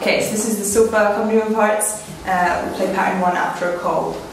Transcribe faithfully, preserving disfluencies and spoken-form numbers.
Okay, so this is the sofa accompaniment parts. Uh, we play pattern one after a call.